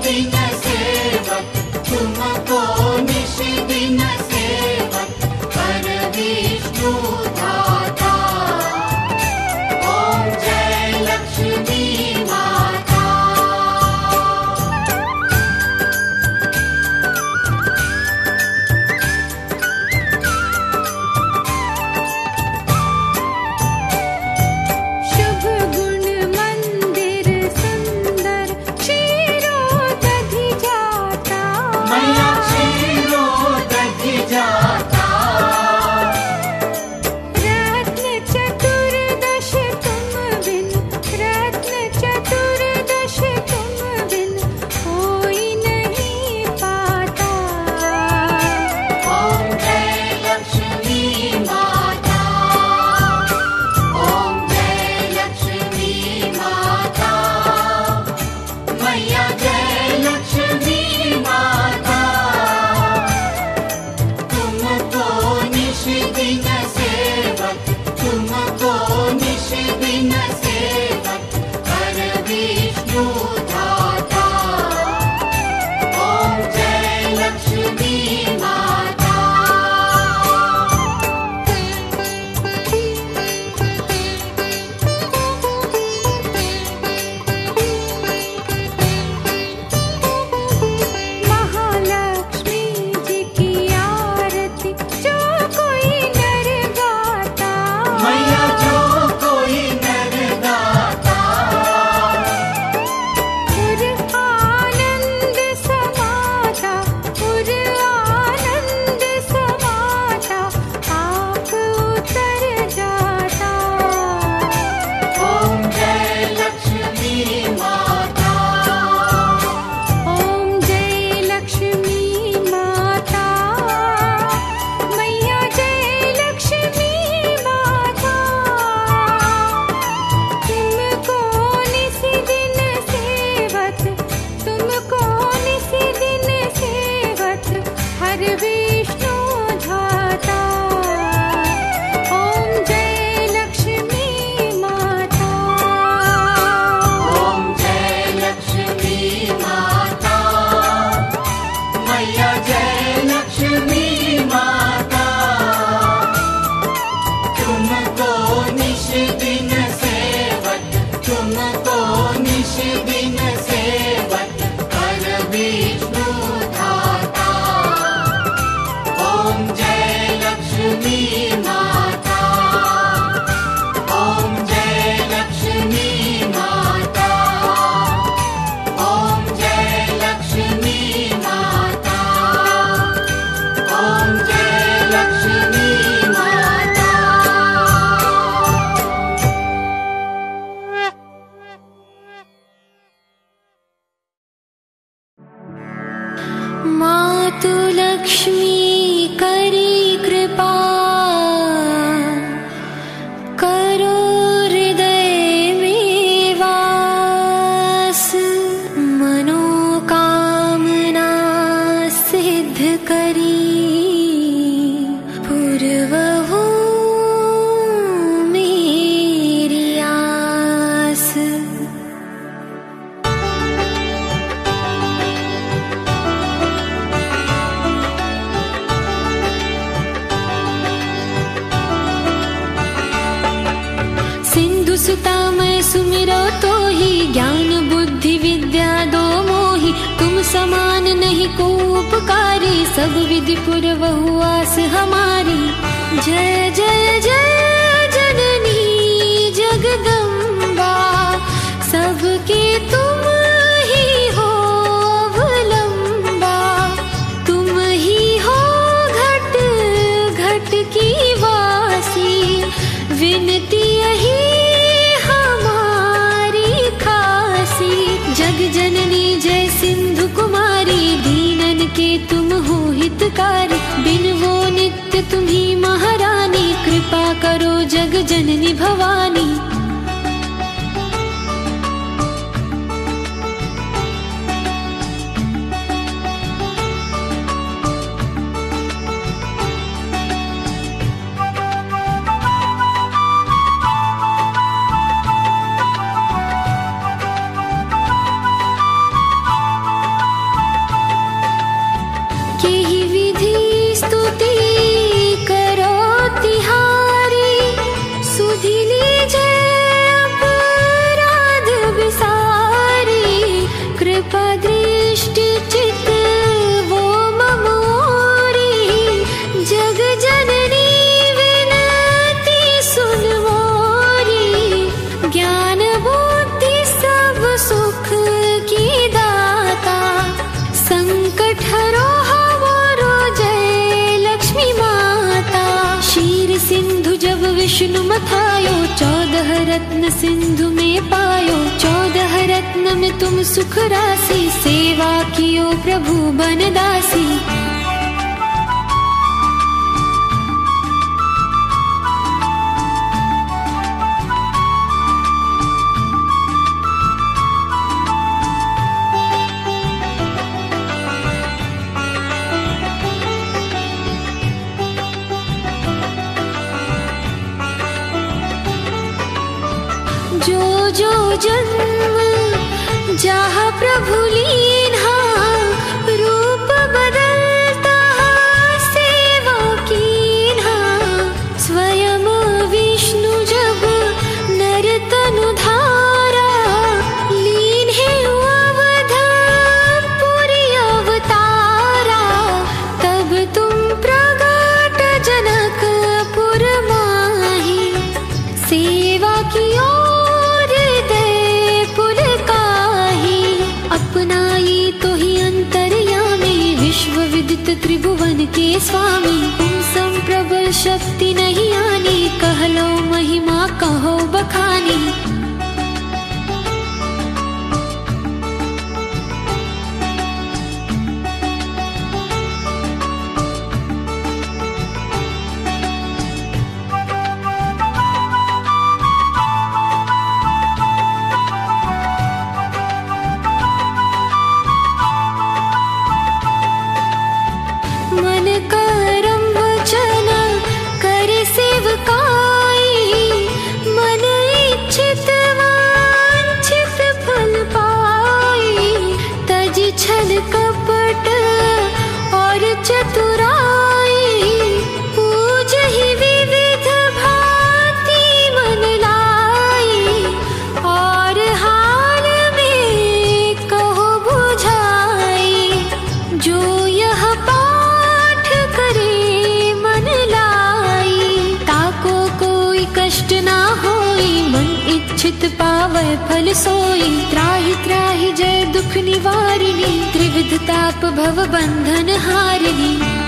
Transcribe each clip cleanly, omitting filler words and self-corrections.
दिन सेवक, तुमको निश दिन सेवक, हर विष्णु धाता। ओम जय लक्ष्मी माता। शुभ गुण मंदिर सुंदर, क्षीरोदधि जाता। मैया क्षीरोदधि जाता। रत्न चतुर्दश तुम बिन, रत्न चतुर्दश तुम बिन, कोई नहीं पाता। ओम जय लक्ष्मी माता। ओम जय लक्ष्मी माता। मैया जय लक्ष्मी माता। तुमको निश दिन सेवक, तुमको निश दिन सेवक, हर विष्णु धाता। ओम जय लक्ष्मी माता। महालक्ष्मी जी की आरती जो कोई नर गाता। मैया जो कोई नर गाता। पुर आनंद समाता, पुर आनंद समाता, आप उतर जाता। ओम जय लक्ष्मी माता। ओम जय लक्ष्मी माता। मैया जय लक्ष्मी माता। तुमको निस दिन सेवत, तुमको निस दिन सेवत, हर विष्णु धाता। ओम जय लक्ष्मी माता। ओम जय लक्ष्मी माता। मैया जय लक्ष्मी माता। तुमको निश दिन सेवक, तुमको निश दिन सेवक, हर विष्णु धाता। ओम जय लक्ष्मी माता। ओम जय लक्ष्मी माता। ओम जय लक्ष्मी माता। ओम जय लक्ष्मी माता। मातु लक्ष्मी करी कृपा, करो हृदय में वास। मनोकामना सिद्ध करी, पूर्वहु मेरी आस। सिंधु सुता मैं सुमिरो तो ही, ज्ञान बुद्धि विद्या दो मोहि। तुम समान नहीं को उपकारी, सब विधि पूर्वहु आस हमारी। जय जय जय जननी जगदम्बा, सबके तुम ही हो अवलंबा। तुम ही हो घट घट की वासी, विनती यही हमारी खासी। जग जननी जय सिंधु कुमारी, दीनन के तुम हो हितकारी। बिन वो नित्य तुम्ही महारानी, कृपा करो जग जननी भवानी। रत्न सिंधु में पायो, 14 रत्न में तुम सुख राशि, सेवा कियो प्रभु बनदासी। जो जो जन्म जहाँ प्रभु लीन्हा, रूप बदलता सेवा कीन्हा। स्वयं विष्णु जब नर तनु धारा, लीन है अवध पुरी अवतारा। तब तुम प्रगट जनकपुर माही, सेवा की त्रिभुवन के स्वामी। तुम सम प्रबल शक्ति नहीं आनी, कह लो महिमा कहो बखानी। मन करम वचन करे सेवकाई, मन इच्छित वांछित फल पाई। तज छल कपट और चतुराई, पूजहि विविध भांति मन लाई। और हाल में कहो बुझाई, जो यह कष्ट ना होई। मन इच्छित पावै फल सोई, त्राहि त्राहि जय दुख निवारिणी। त्रिविध ताप भव बंधन हारिणी।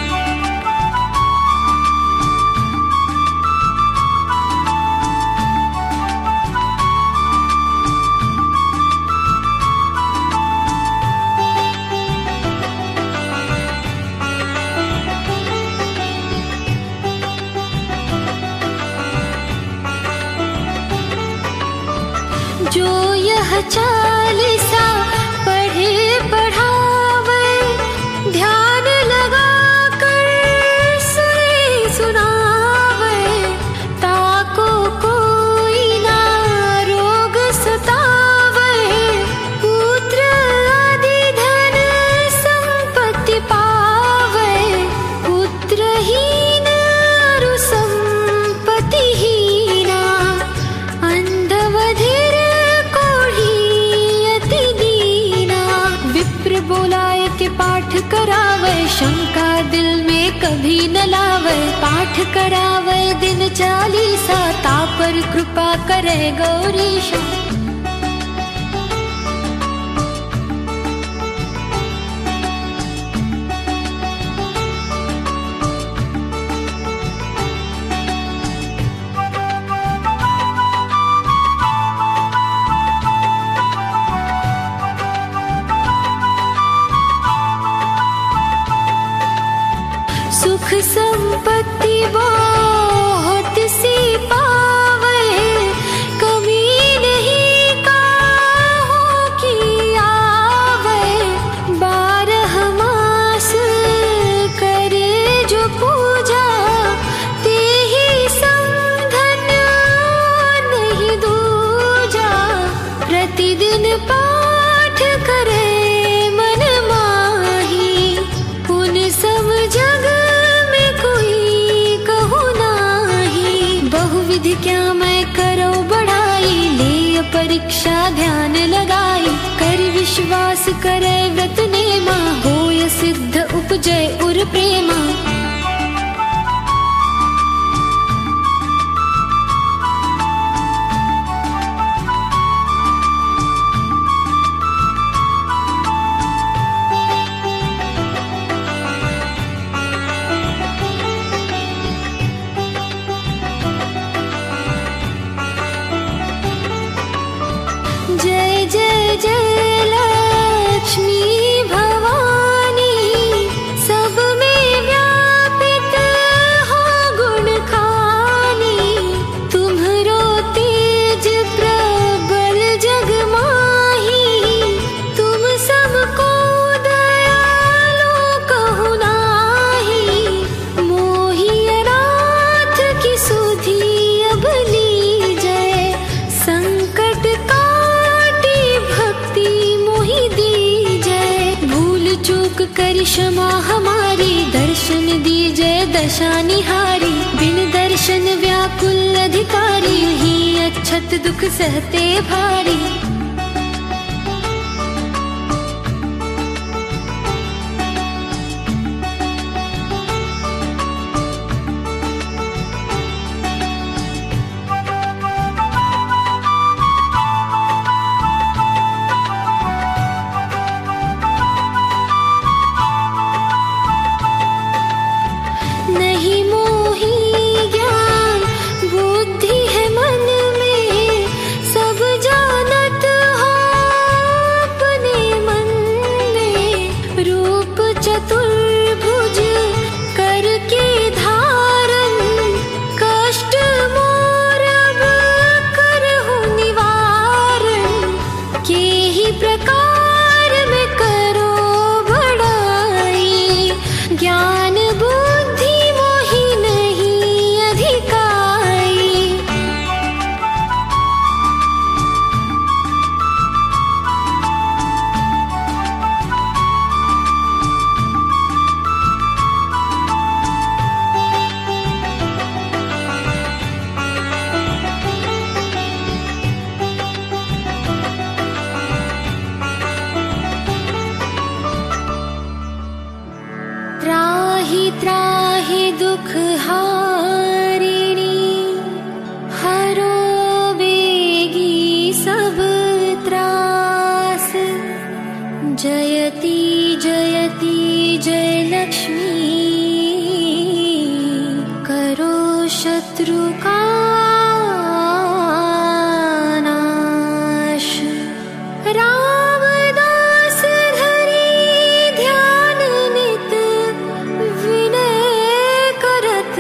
जो यह चालीसा पढ़े पढ़ावे, ध्यान लगा कर सुने सुनावे। ताको कोई ना रोग सतावे, पुत्र आदि धन संपत्ति पावे। पुत्रहीन अरु संपत्तिहीना, अंधवधिर बोलाए के पाठ करावे। शंका दिल में कभी न लावे, पाठ करावे दिन चालीसा। तापर कृपा करे गौरीशा। सुख संपत्ति बहुत सी पावे, कमी नहीं काहो की आवे। 12 मास करे जो पूजा, ते ही समधन नहीं दूजा। प्रतिदिन पाठ करे मन माही, उन सब जग विधि क्या मैं करो बढ़ाई। ले परीक्षा ध्यान लगाई, कर विश्वास करे व्रत नेमा। होय सिद्ध उपजय उर प्रेमा। करिश्मा हमारी, दर्शन दीजय दशा निहारी। बिन दर्शन व्याकुल अधिकारी, ही अच्छत दुख सहते भारी। नहीं मोही ज्ञान बुद्धि है मन में, सब जानत हो अपने मन में। रूप चतुर्भुज करके धारण, कष्ट मोर अब करहु निवारण। के ही प्रकार में करो बड़ाई, ज्ञान बुद्धि मोहि नहीं अधिकाई। त्राहि त्राहि दुख हारिणी, हरो बेगी सब त्रास। जयति जयति जय लक्ष्मी, करो शत्रु का नाश। रामदास धरी ध्यान नित, विनय करत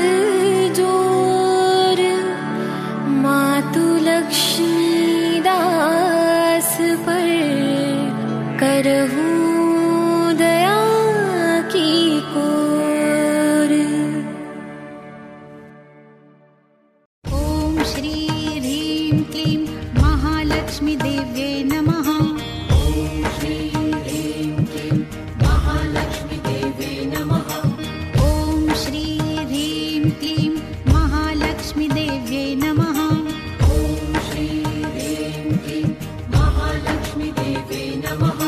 जोर। मातु लक्ष्मी दास पर, करहु दया की कोर। ओम श्री ह्रीं क्लीं महालक्ष्मी देव्यै नमः। ॐ श्री ह्रीं क्लीं महालक्ष्मी देवे नमः। ओम श्री ह्रीं क्लीं महालक्ष्मी देव्यै नमः। ॐ श्री ह्रीं क्लीं महालक्ष्मी देवे नमः।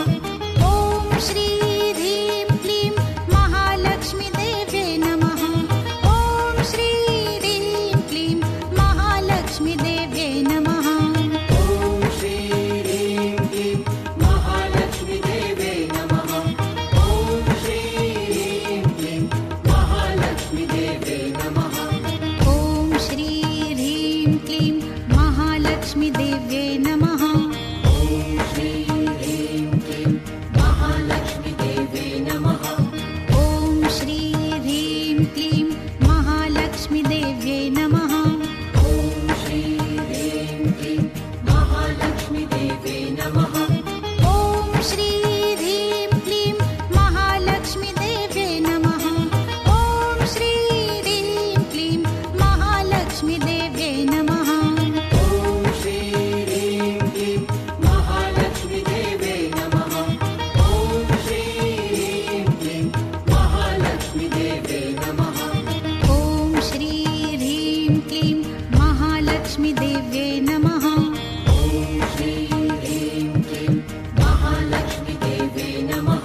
ओम श्री ह्रीं क्लीं महालक्ष्मी देव्यै नमः। ओम श्री ह्रीं क्लीं महालक्ष्मी देव्यै नमः। ॐ श्री ह्रीं क्लीं महालक्ष्मी देवे नमः। ॐ श्री ह्रीं क्लीं महालक्ष्मी देवे नमः। ओम श्री ह्रीं क्लीं महालक्ष्मी देव्यै नमः। ॐ श्री ह्रीं क्लीं महालक्ष्मी देवे नमः। ओम श्री ह्रीं क्लीं महालक्ष्मी देव्यै नमः। ॐ श्री ह्रीं क्लीं महालक्ष्मी देवे नमः। ओम श्री ह्रीं क्लीं महालक्ष्मी देव्यै नमः। ओम श्री ह्रीं क्लीं महालक्ष्मी देव्यै नमः। ॐ श्री ह्रीं क्लीं महालक्ष्मी देवे नमः। ॐ श्री ह्रीं क्लीं महालक्ष्मी देवे नमः। ओम श्री ह्रीं क्लीं महालक्ष्मी देव्यै नमः। ॐ श्री ह्रीं क्लीं महालक्ष्मी देवे नमः।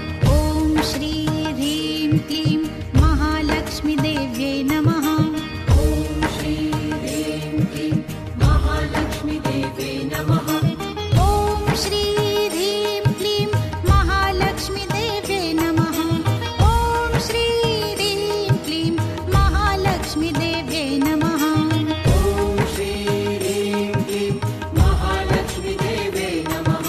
ओम श्री ह्रीं क्लीं महालक्ष्मी देव्यै नमः। ॐ श्री ह्रीं क्लीं महालक्ष्मी देवे नमः। ओम श्री ह्रीं क्लीं महालक्ष्मी देव्यै नमः। ओम श्री ह्रीं क्लीं महालक्ष्मी देव्यै नमः। ॐ श्री ह्रीं क्लीं महालक्ष्मी देवे नमः।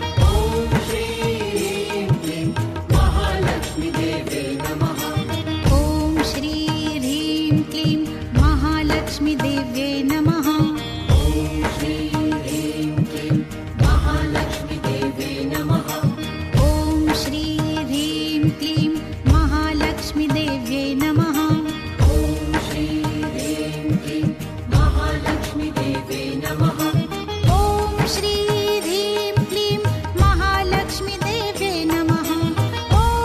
ॐ श्री ह्रीं क्लीं महालक्ष्मी देवे नमः। ओम श्री ह्रीं क्लीं महालक्ष्मी देव्यै नमः। ॐ श्री ह्रीं क्लीं महालक्ष्मी देवे नमः। ओम श्री ह्रीं क्लीं महालक्ष्मी देव्यै नमः। ॐ श्री ह्रीं क्लीं महालक्ष्मी देवे नमः। ओम श्री ह्रीं क्लीं महालक्ष्मी देव्यै नमः। ओम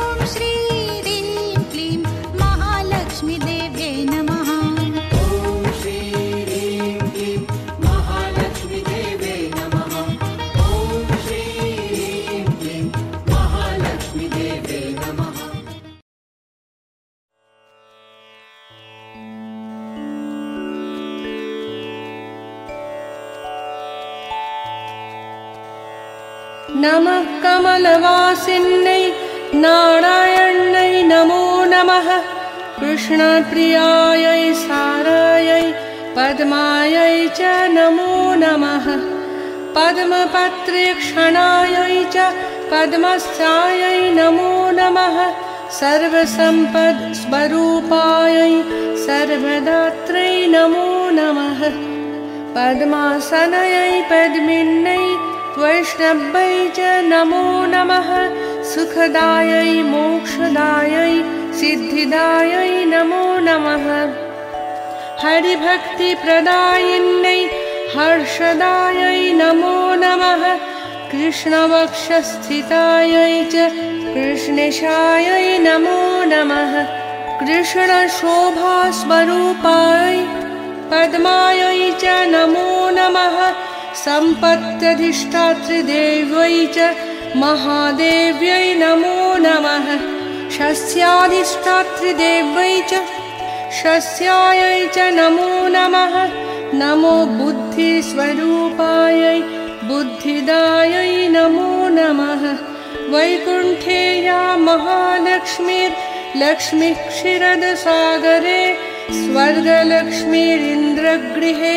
नमः कमलवासिन्यै नारायण्यै नमो नमः कृष्णप्रियायै सारायै पद्मायै च नमो नमः पद्मपत्रेक्षणायै च पद्मस्यायै नमो नमः सर्वसम्पत्स्वरूपायै सर्वदात्रै नमो नमः पद्मासनयै पद्मिन्यै वैष्णव्यै च नमो नमः सुखदायै मोक्षदायै सिद्धिदायै नमो नमः हरिभक्तिप्रदायिन्यै हर्षदायै नमो नमः कृष्णवक्षस्थितायै च कृष्णेशायै नमो नमः कृष्णशोभास्वरूपायै पद्मायै च नमो नमः सम्पत्यधिष्ठात्रिदेव्यै च महादेव्यै नमो नमः शस्याधिष्ठात्रिदेव्यै च शस्यायै च नमो नमः नमो बुद्धिस्वरूपायै बुद्धिदायै नमो नमः वैकुण्ठे या महालक्ष्मीर्लक्ष्मीः क्षीरदसागरे स्वर्गलक्ष्मीरिन्द्रगृहे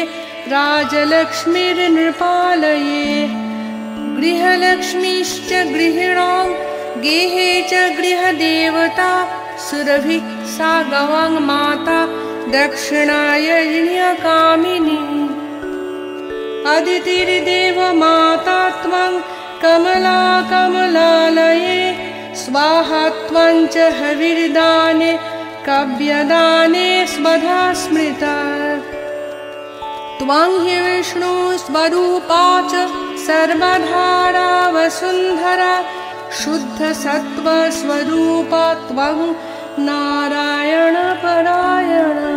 राजलक्ष्मीर्नृपालये गृहलक्ष्मीश्च गृहिणां गेहे च गृहदेवता सुरभिः सा गवां माता दक्षिणायज्ञकामिनी अदितिर्देवमाता त्वं कमला कमलालये स्वाहा त्वं च हविर्दाने कव्यदाने स्वधा स्मृता त्वं हि विष्णुस्वरूपा च सर्वधारा वसुन्धरा शुद्धसत्त्वस्वरूपा त्वं नारायणपरायणा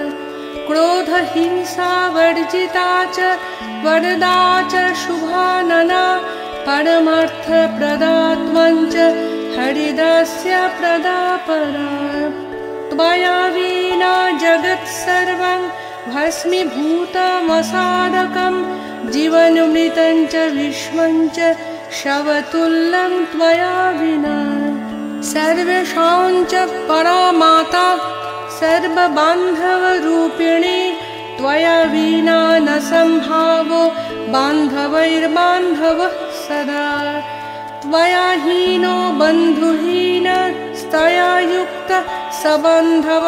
क्रोधहिंसावर्जिता च वरदा च शुभानना परमार्थप्रदा त्वं च हरिदास्य प्रदा परा त्वया विना जगत्सर्वं भस्मीभूतमसादकं जीवनमृतं च विश्वं च शवतुल्यं त्वया विना सर्वेषां च परामाता सर्वबान्धवरूपिणी त्वया विना न सम्भावो बान्धवैर्बान्धवः सदा त्वया हीनो बन्धुहीनस्तया युक्तः सबन्धव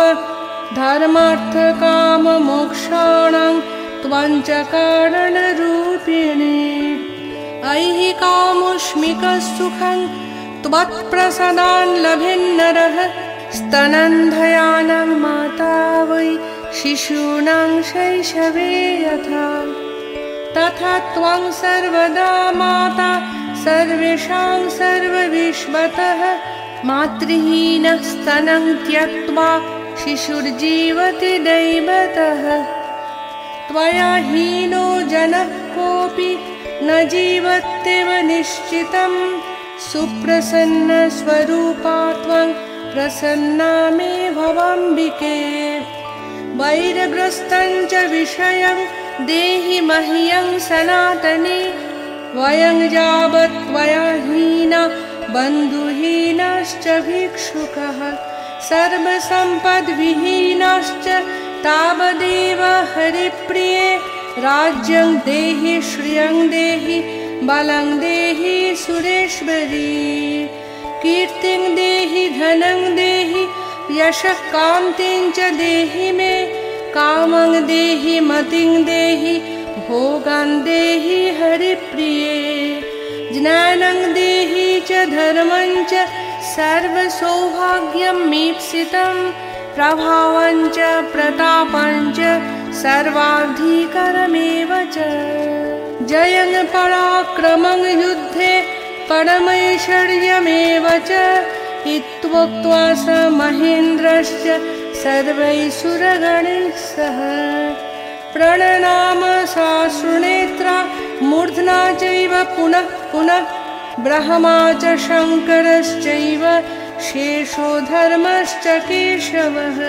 धर्मार्थकाममोक्षाणां त्वं च कारणरूपिणी ऐहि कामुष्मिकसुखं त्वत्प्रसादान् लभेन्नरः स्तनन्धयानां माता वै शिशूनां शैशवे यथा तथा त्वं सर्वदा माता सर्वेषां सर्वविश्वतः मातृहीनः स्तनं त्यक्त्वा शिशुर्जीवति दैवतः त्वया हीनो जनः कोऽपि न जीवत्येव निश्चितं सुप्रसन्नस्वरूपा त्वं प्रसन्ना मे भवाम्बिके वैरग्रस्तं च विषयं देहि मह्यं सनातने वयं यावत् त्वया हीना बन्धुहीनाश्च भिक्षुकः सर्वसम्पद्विहीनाश्च तावदेव हरिप्रिये राज्यं देहि श्रियं देहि बलं देहि सुरेश्वरी कीर्तिं देहि धनं देहि यशः कान्तिं च देहि मे कामं देहि मतिं देहि भोगान् देहि हरिप्रिये ज्ञानं देहि च धर्मं च सर्वसौभाग्यं मीप्सितं प्रभावं च प्रतापं च सर्वाधिकरमेव च जयं पराक्रमं युद्धे परमैश्वर्यमेव च इत्युक्त्वा स महेन्द्रश्च सर्वैः सुरगणैः सह प्रणनाम साश्रुनेत्रा मूर्ध्ना चैव पुनः पुनः ब्रह्मा च शङ्करश्चैव शेषो धर्मश्च केशवः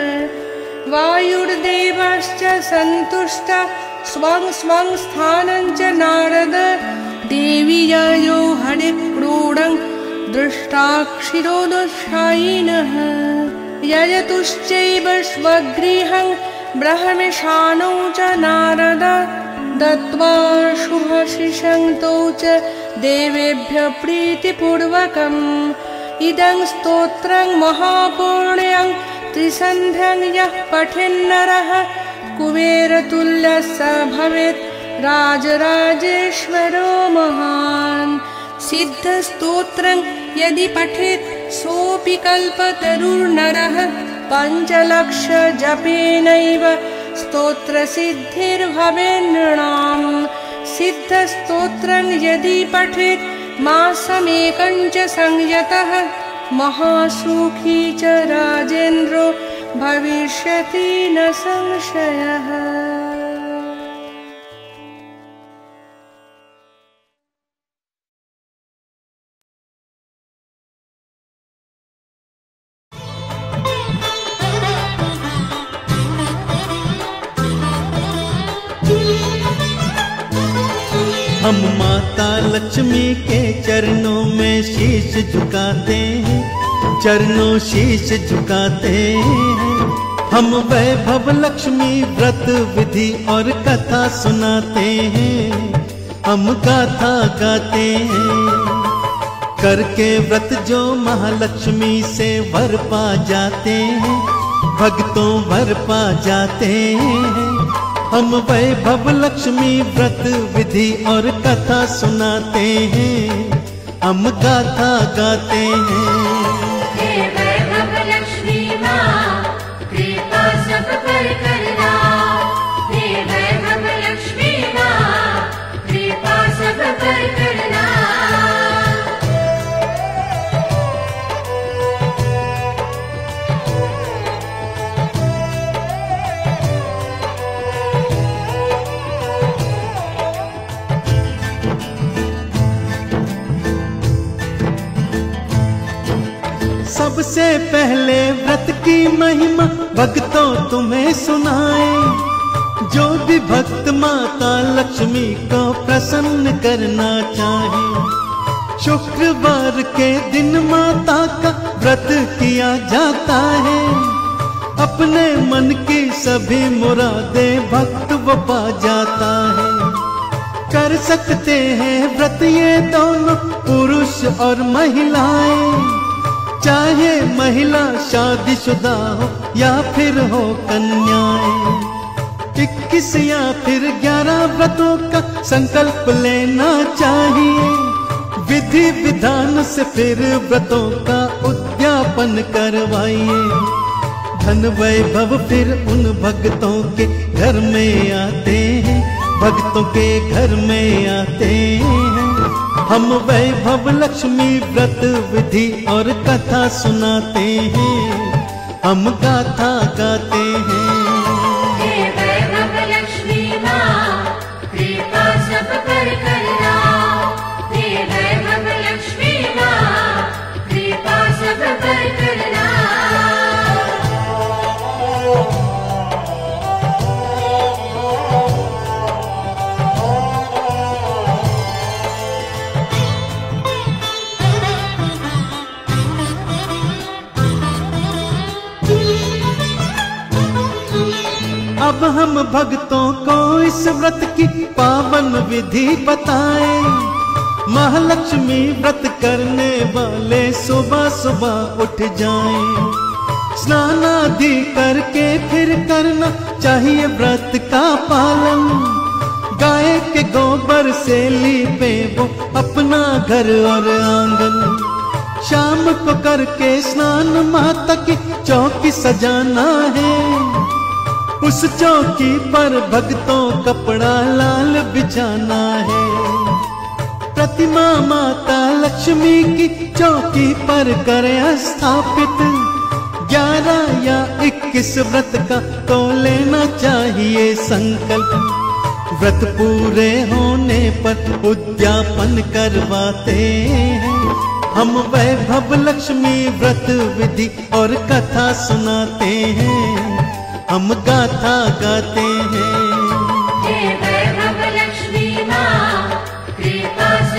वायुर्देवश्च सन्तुष्टः स्वं स्वं स्थानं च नारद देवी ययो हरि क्रूरं दृष्टाक्षिरोदशायिनः यजतुश्चैव स्वगृहं ब्रह्मशानौ च नारद दत्त्वा शुभशिशं तौ च देवेभ्यः प्रीतिपूर्वकम् इदं स्तोत्रं महापुण्यं त्रिसन्ध्यं यः पठेन्नरः कुबेरतुल्यः स भवेत् राजराजेश्वरो महान् सिद्धस्तोत्रं यदि पठेत् सोऽपि कल्पतरुर्नरः 5 जपेनैव स्तोत्रसिद्धिर्भवेन्नृणाम् सिद्धस्तोत्रं यदि पठेत् मासमेकं च संयतः महासुखी च राजेन्द्रो भविष्यति न संशयः। हम माता लक्ष्मी के चरणों में शीश झुकाते हैं, चरणों शीश झुकाते हैं। हम वैभव लक्ष्मी व्रत विधि और कथा सुनाते हैं, हम गाथा गाते हैं। करके व्रत जो महालक्ष्मी से वर पा जाते हैं, भक्तों वर पा जाते हैं। हम वैभव लक्ष्मी व्रत विधि और कथा सुनाते हैं, हम गाथा गाते हैं। हे वैभव लक्ष्मी माँ कृपा सब पर करना, हे वैभव लक्ष्मी माँ कृपा सब पर करना। सबसे पहले व्रत की महिमा भक्तों तुम्हें सुनाए। जो भी भक्त माता लक्ष्मी को प्रसन्न करना चाहे, शुक्रवार के दिन माता का व्रत किया जाता है। अपने मन की सभी मुरादें भक्त वो पा जाता है। कर सकते हैं व्रत ये दोनों पुरुष और महिलाएं, चाहे महिला शादीशुदा हो या फिर हो कन्याएं। 21 या फिर 11 व्रतों का संकल्प लेना चाहिए। विधि विधान से फिर व्रतों का उद्यापन करवाइए। धन वैभव फिर उन भक्तों के घर में आते हैं, भक्तों के घर में आते हैं। हम वैभव लक्ष्मी व्रत विधि और कथा सुनाते हैं, हम गाथा गाते हैं। हे वैभव लक्ष्मी माँ कृपा सब पर करना, हे वैभव लक्ष्मी माँ कृपा सब पर करना। अब हम भक्तों को इस व्रत की पावन विधि बताएं। महालक्ष्मी व्रत करने वाले सुबह सुबह उठ जाएं। स्नान आदि करके फिर करना चाहिए व्रत का पालन। गाय के गोबर से लीपे वो अपना घर और आंगन। शाम को करके स्नान माता की चौकी सजाना है। उस चौकी पर भक्तों कपड़ा लाल बिछाना है। प्रतिमा माता लक्ष्मी की चौकी पर करें स्थापित। 11 या 21 व्रत का तो लेना चाहिए संकल्प। व्रत पूरे होने पर उद्यापन करवाते हैं। हम वैभव लक्ष्मी व्रत विधि और कथा सुनाते हैं, हम गाथा गाते हैं। हे वैभव लक्ष्मी माँ कृपा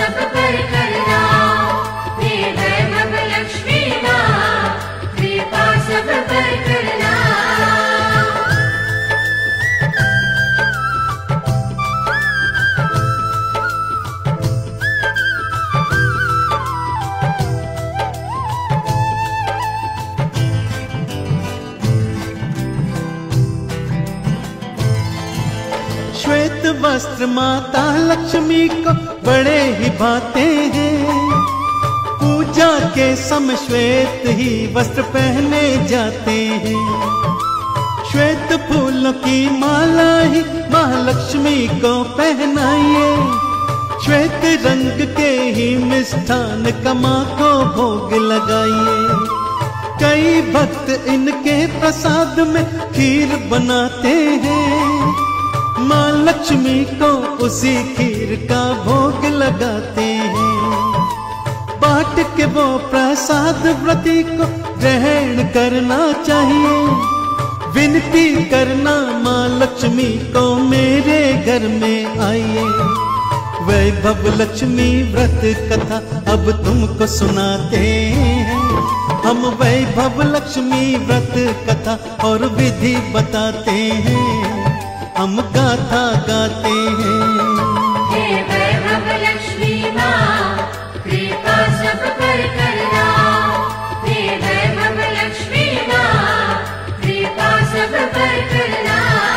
वस्त्र माता लक्ष्मी को बड़े ही भाते हैं। पूजा के समय श्वेत ही वस्त्र पहने जाते हैं। श्वेत फूलों की माला ही महालक्ष्मी को पहनाइए। श्वेत रंग के ही मिष्ठान का माँ को भोग लगाइए। कई भक्त इनके प्रसाद में खीर बनाते हैं। माँ लक्ष्मी को उसी खीर का भोग लगाते हैं। बांट के वो प्रसाद व्रती को ग्रहण करना चाहिए। विनती करना माँ लक्ष्मी को मेरे घर में आइए। वैभव लक्ष्मी व्रत कथा अब तुमको सुनाते हैं। हम वैभव लक्ष्मी व्रत कथा और विधि बताते हैं। हम गाथा गाते हैं। हे वैभव लक्ष्मी माँ, कृपा सब पर करना। हे वैभव लक्ष्मी माँ, कृपा सब पर करना।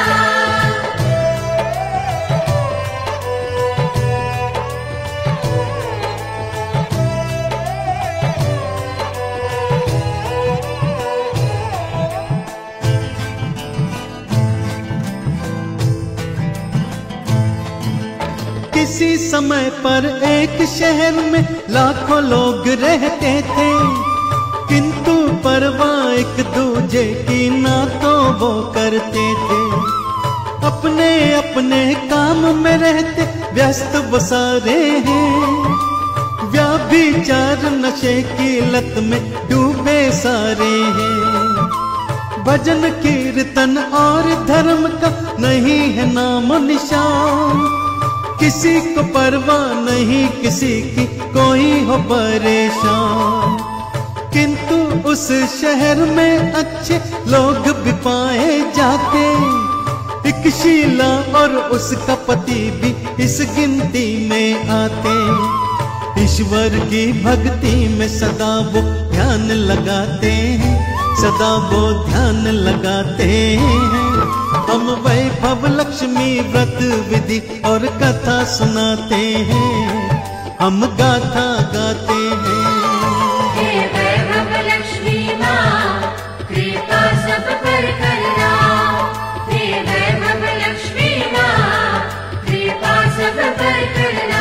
किसी समय पर एक शहर में लाखों लोग रहते थे, किंतु परवाह एक दूजे की ना तो वो करते थे। अपने अपने काम में रहते व्यस्त वो सारे हैं। व्याभिचार नशे की लत में डूबे सारे हैं। भजन कीर्तन और धर्म का नहीं है नाम निशान। किसी को परवाह नहीं किसी की कोई हो परेशान। किंतु उस शहर में अच्छे लोग भी पाए जाते। एक शीला और उसका पति भी इस गिनती में आते। ईश्वर की भक्ति में सदा वो ध्यान लगाते हैं। सदा वो ध्यान लगाते हैं। हम वैभव लक्ष्मी व्रत विधि और कथा सुनाते हैं। हम गाथा गाते हैं। हे वैभव लक्ष्मी माँ, कृपा सब पर करना। हे वैभव लक्ष्मी माँ, कृपा सब पर करना।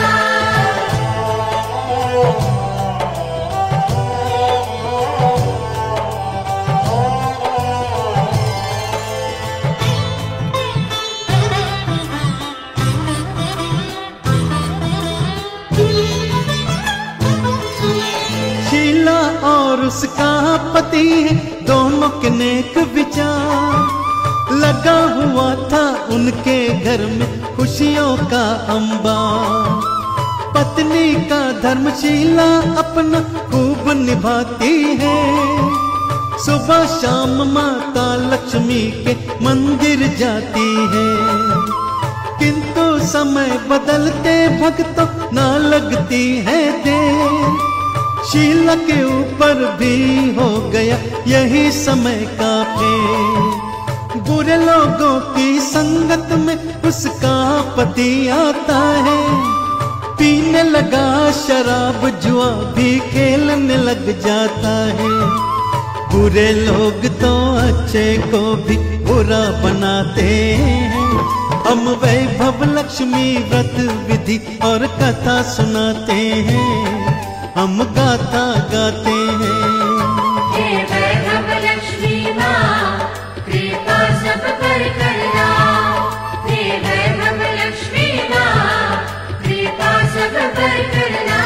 और उसका पति है दोनों के नेक विचार। लगा हुआ था उनके घर में खुशियों का अंबार। पत्नी का धर्मशीला अपना खूब निभाती है। सुबह शाम माता लक्ष्मी के मंदिर जाती है। किंतु समय बदलते भक्तों ना लगती है देर। शीला के ऊपर भी हो गया यही समय का फेर। बुरे लोगों की संगत में उसका पति आता है। पीने लगा शराब जुआ भी खेलने लग जाता है। बुरे लोग तो अच्छे को भी बुरा बनाते हैं। हम वैभव लक्ष्मी व्रत विधि और कथा सुनाते हैं। हम गाथा गाते हैं। हे वैभव लक्ष्मी माँ, कृपा सब पर करना। हे वैभव लक्ष्मी माँ, कृपा सब पर करना।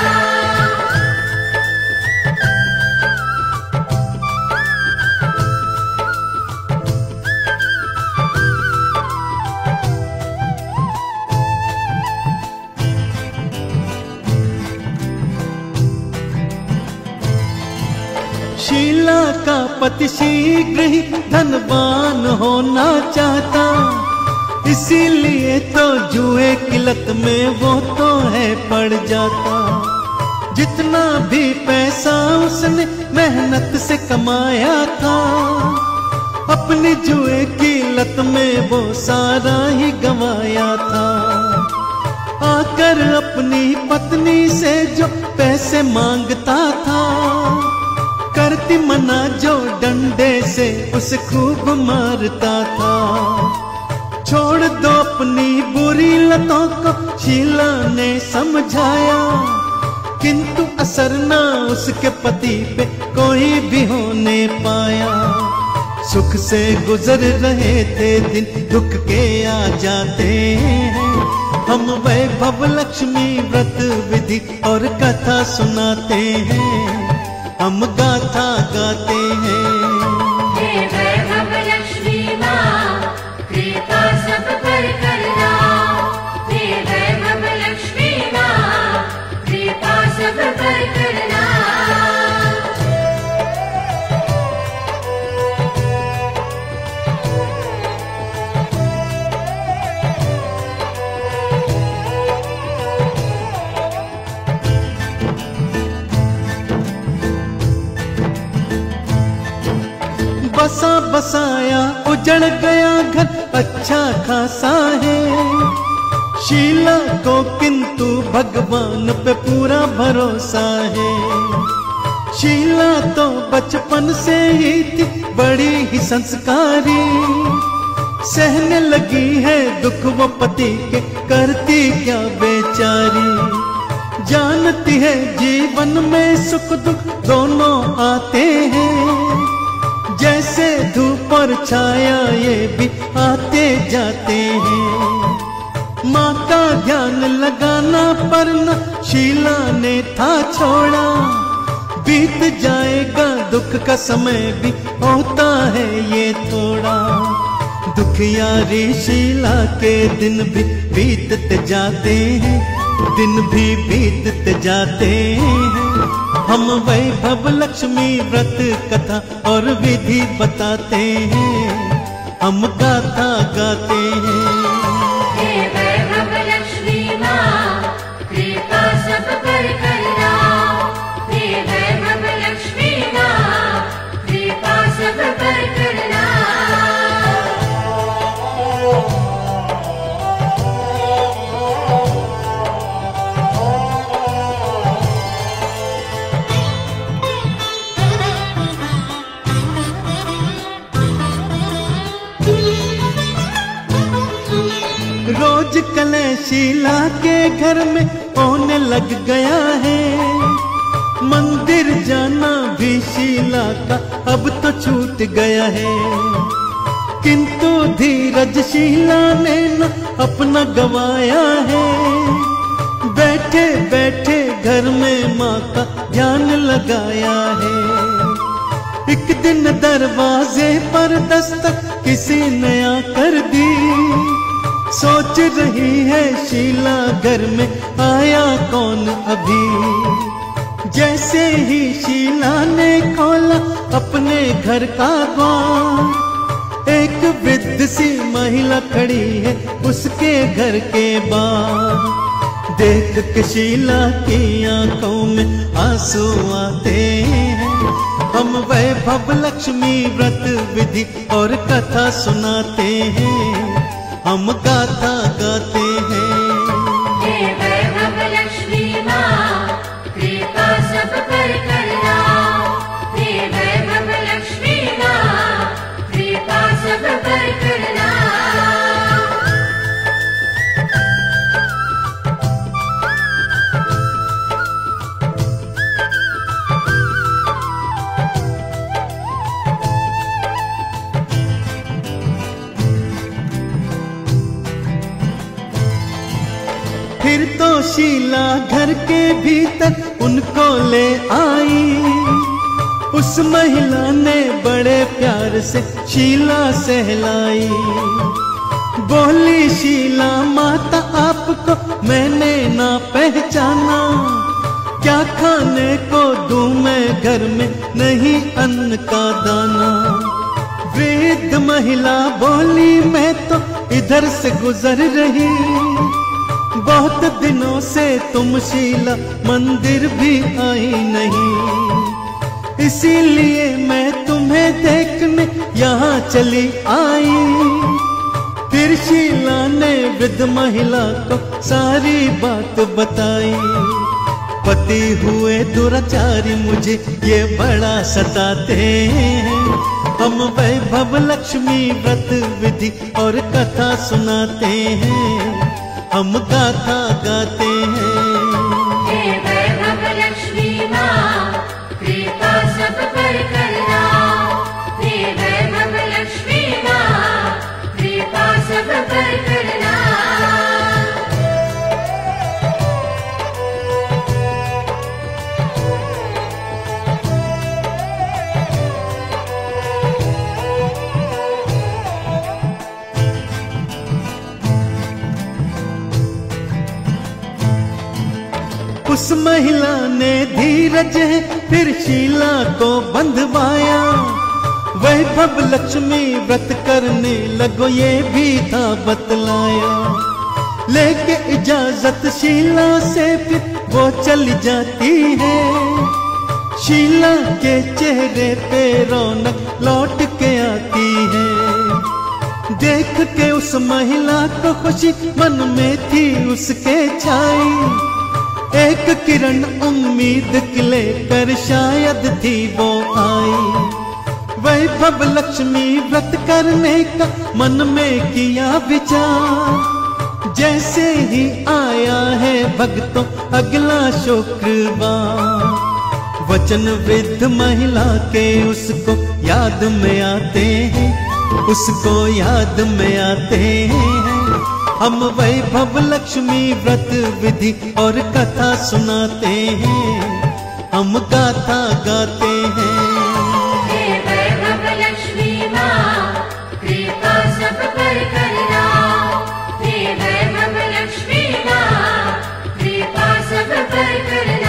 शीला का पति शीघ्र ही धनवान होना चाहता। इसीलिए तो जुए की लत में वो तो है पड़ जाता। जितना भी पैसा उसने मेहनत से कमाया था अपनी जुए की लत में वो सारा ही गंवाया था। आकर अपनी पत्नी से जो पैसे मांगता था, करती मना जो डंडे से उसे खूब मारता था। छोड़ दो अपनी बुरी लतों को शीला ने समझाया, किंतु असर ना उसके पति पे कोई भी होने पाया। सुख से गुजर रहे थे दिन, दुख के आ जाते हैं। हम वैभव लक्ष्मी व्रत विधि और कथा सुनाते हैं, हम गाथा गाते हैं। हे वैभव लक्ष्मी माँ, कृपा सब पर करना। हे वैभव लक्ष्मी माँ, कृपा सब पर करना। बसा बसाया उजड़ गया घर अच्छा खासा है। शीला को किंतु भगवान पे पूरा भरोसा है। शीला तो बचपन से ही थी बड़ी ही संस्कारी, सहने लगी है दुख वो पति के, करती क्या बेचारी। जानती है जीवन में सुख दुख दोनों आते हैं, जैसे धूप और छाया ये भी आते जाते हैं। माँ का ध्यान लगाना पर न शीला ने था छोड़ा, बीत जाएगा दुख का समय भी होता है ये थोड़ा। दुखियारी शीला के दिन भी बीतते जाते हैं, दिन भी बीतते जाते हैं। हम वैभव लक्ष्मी व्रत कथा और विधि बताते हैं, हम गाथा गाते हैं। हे वैभव लक्ष्मी माँ, कृपा सब पर करना। हे वैभव लक्ष्मी माँ, कृपा सब पर करना। रोज कलह शीला के घर में होने लग गया है। मंदिर जाना भी शीला का अब तो छूट गया है। किंतु धीरज शीला ने न अपना गवाया है। बैठे बैठे घर में माँ का ध्यान लगाया है। एक दिन दरवाजे पर दस्तक किसी ने आकर दी, सोच रही है शीला घर में आया कौन अभी। जैसे ही शीला ने खोला अपने घर का द्वार, एक वृद्ध सी महिला खड़ी है उसके घर के बाहर। देख के शीला की आंखों में आंसू आते हैं। हम वैभव लक्ष्मी व्रत विधि और कथा सुनाते हैं, हम गाथा गाते हैं। हे वैभव लक्ष्मी माँ, कृपा सब पर करना। हे वैभव लक्ष्मी माँ, कृपा सब पर करना। फिर तो शीला घर के भीतर उनको ले आई। उस महिला ने बड़े प्यार से शीला सहलाई। बोली शीला माता आपको मैंने ना पहचाना, क्या खाने को दूं मैं घर में नहीं अन्न का दाना। वृद्ध महिला बोली मैं तो इधर से गुजर रही, बहुत दिनों से तुम शीला मंदिर भी आई नहीं। इसीलिए मैं तुम्हें देखने यहाँ चली आई। फिर शीला ने वृद्ध महिला को सारी बात बताई। पति हुए दुराचारी मुझे ये बड़ा सताते हैं। हम वैभव लक्ष्मी व्रत विधि और कथा सुनाते हैं, हम गाथा गाते हैं। हे वैभव लक्ष्मी माँ, कृपा सब पर करना। हे वैभव लक्ष्मी माँ, कृपा सब पर करना। उस महिला ने धीरज है फिर शीला को बंधवाया। वैभव लक्ष्मी व्रत करने लगो ये भी था बतलाया। लेके इजाजत शीला से फिर वो चली जाती है। शीला के चेहरे पे रौनक लौट के आती है। देख के उस महिला को खुशी मन में थी उसके छाई। एक किरण उम्मीद के लेकर शायद थी वो आई। वैभव लक्ष्मी व्रत करने का मन में किया विचार। जैसे ही आया है भक्तों अगला शुक्रवार, वचन वृद्ध महिला के उसको याद में आते हैं, उसको याद में आते हैं। हम वैभव लक्ष्मी व्रत विधि और कथा सुनाते हैं, हम गाथा गाते हैं। हे वैभव लक्ष्मी माँ, कृपा सब पर करना। हे वैभव लक्ष्मी माँ, कृपा सब पर करना।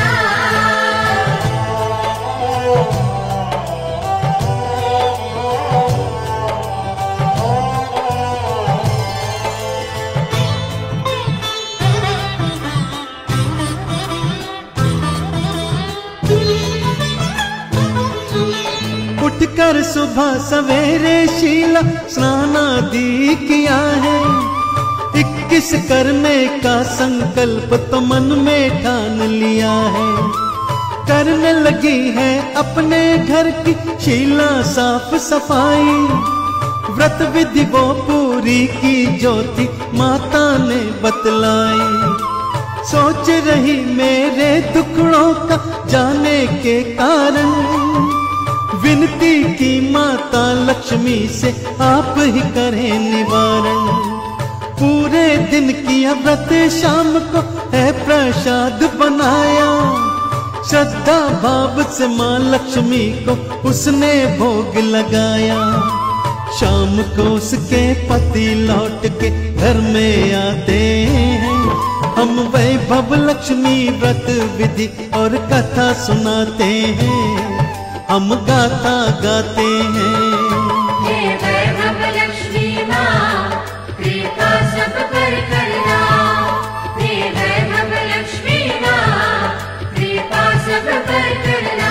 उठकर सुबह सवेरे शीला स्नानादि किया है। 21 करने का संकल्प तो मन में ठान लिया है। करने लगी है अपने घर की शीला साफ सफाई। व्रत विधि वो पूरी की जो थी माता ने बतलाई। सोच रही मेरे दुखड़ों का जाने के कारण, विनती की माता लक्ष्मी से आप ही करें निवारण। पूरे दिन किया व्रत, शाम को है प्रसाद बनाया। श्रद्धा भाव से माँ लक्ष्मी को उसने भोग लगाया। शाम को उसके पति लौट के घर में आते हैं। हम वैभव लक्ष्मी व्रत विधि और कथा सुनाते हैं, हम गाथा गाते हैं। हे वैभव लक्ष्मी माँ, कृपा सब पर करना। हे वैभव लक्ष्मी माँ, कृपा सब पर करना।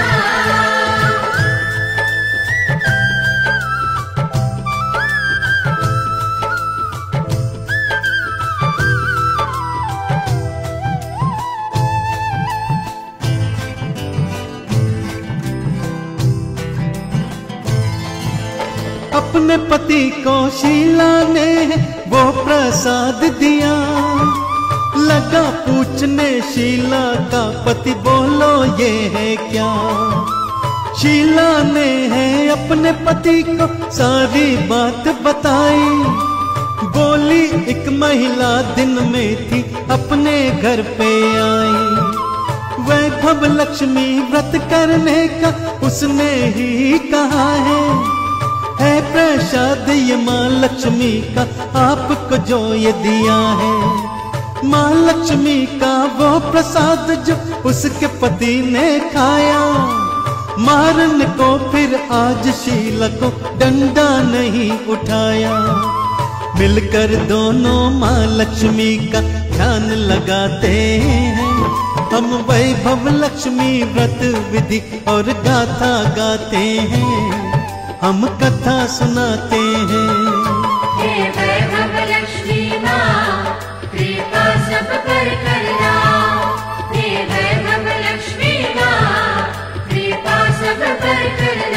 अपने पति को शीला ने वो प्रसाद दिया। लगा पूछने शीला का पति, बोलो ये है क्या? शीला ने है अपने पति को सारी बात बताई। बोली एक महिला दिन में थी अपने घर पे आई। वैभव लक्ष्मी व्रत करने का उसने ही कहा है प्रसाद ये माँ लक्ष्मी का आपको जो ये दिया है। माँ लक्ष्मी का वो प्रसाद जो उसके पति ने खाया। मारने को फिर आज शीला को डंडा नहीं उठाया। मिलकर दोनों माँ लक्ष्मी का ध्यान लगाते हैं। हम वैभव लक्ष्मी व्रत विधि और गाथा गाते हैं, हम कथा सुनाते हैं। हे वैभव लक्ष्मी माँ, कृपा सब पर करना। हे वैभव लक्ष्मी माँ, कृपा सब पर करना।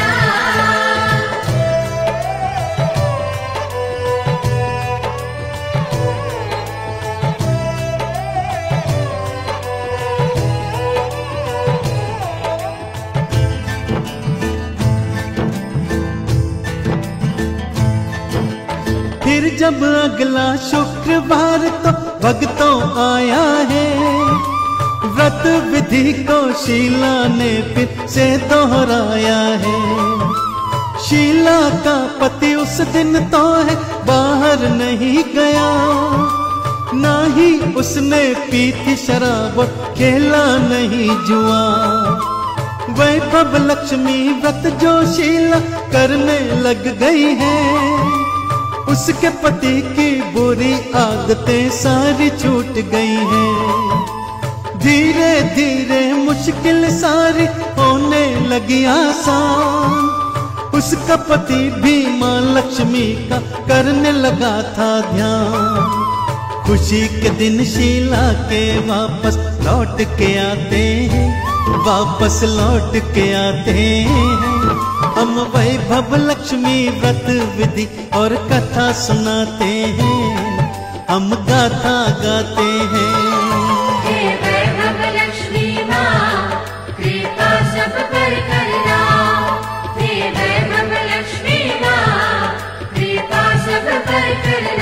फिर जब अगला शुक्रवार तो भक्तों आया है, व्रत विधि को शीला ने फिर से दोहराया है। शीला का पति उस दिन तो है बाहर नहीं गया, ना ही उसने पी थी शराब और खेला नहीं जुआ। वैभव लक्ष्मी व्रत जो शीला करने लग गई है, उसके पति की बुरी आदतें सारी छूट गई हैं। धीरे धीरे मुश्किल सारी होने लगी आसान, उसका पति भी माँ लक्ष्मी का करने लगा था ध्यान। खुशी के दिन शीला के वापस लौट के आते हैं, वापस लौट के आते हैं। हम वैभव लक्ष्मी व्रत विधि और कथा सुनाते हैं, हम गाथा गाते हैं। हे वैभव लक्ष्मी माँ, कृपा सब पर करना। हे वैभव लक्ष्मी माँ, कृपा सब पर करना।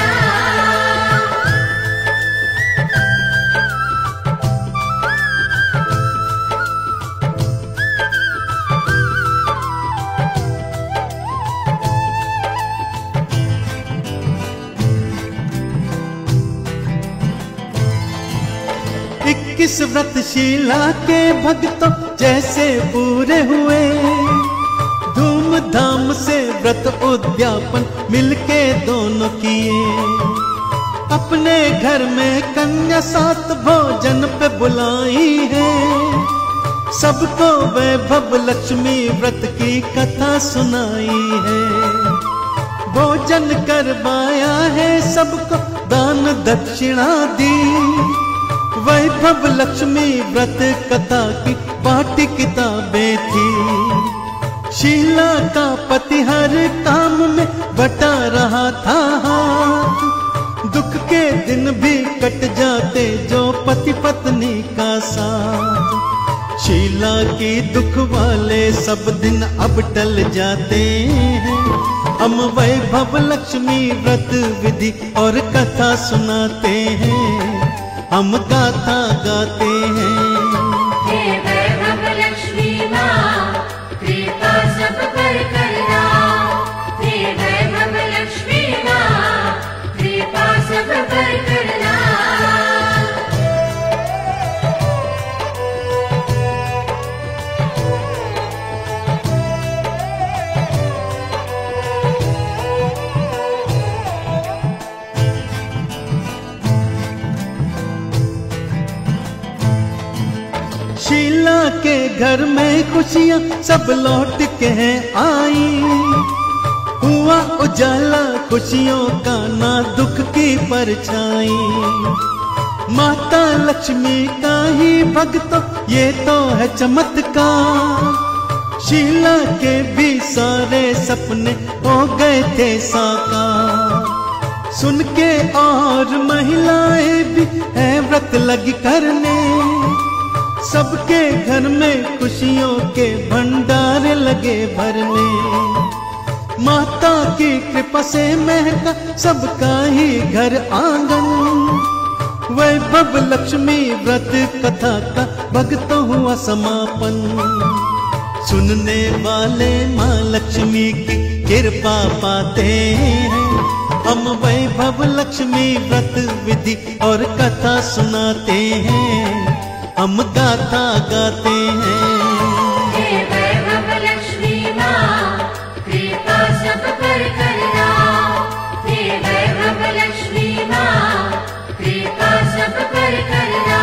इक्कीस व्रत शीला के भक्तों जैसे पूरे हुए, धूमधाम से व्रत उद्यापन मिलके दोनों किए। अपने घर में कन्या सात भोजन पे बुलाई है, सबको वैभव लक्ष्मी व्रत की कथा सुनाई है। भोजन करवाया है, सबको दान दक्षिणा दी। वैभव लक्ष्मी व्रत कथा की पाठ्य किताबें थी। शीला का पति हर काम में बटा रहा था हाथ, दुख के दिन भी कट जाते जो पति पत्नी का साथ। शीला की दुख वाले सब दिन अब टल जाते हैं, हम वैभव लक्ष्मी व्रत विधि और कथा सुनाते हैं, हम गाथा गाते हैं। हे वैभव लक्ष्मी माँ, कृपा सब पर करना। हे वैभव लक्ष्मी माँ, कृपा सब पर करना। शीला के घर में खुशियाँ सब लौट के हैं आई, हुआ उजाला खुशियों का ना दुख की परछाई। माता लक्ष्मी का ही भक्तों ये तो है चमत्कार, शीला के भी सारे सपने हो गए थे साकार। सुन के और महिलाएं भी है व्रत लगी करने, सबके घर में खुशियों के भंडार लगे भरने। माता की कृपा से महका सबका ही घर आंगन, वैभव लक्ष्मी व्रत कथा का भक्तों हुआ समापन। सुनने वाले माँ लक्ष्मी की कृपा पाते हैं, हम वैभव लक्ष्मी व्रत विधि और कथा सुनाते हैं, हम गाथा गाते हैं। हे वैभव लक्ष्मी माँ, कृपा सब पर करना। हे वैभव लक्ष्मी माँ, कृपा सब पर करना।